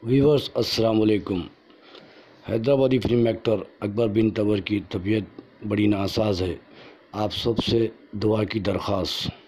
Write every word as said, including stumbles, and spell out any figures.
Viewers अस्सलाम वालेकुम। Hyderabadi film actor Akbar bin Tabar की तबीयत बड़ी नासाज है। आप सबसे दुआ की दरख्वास्त।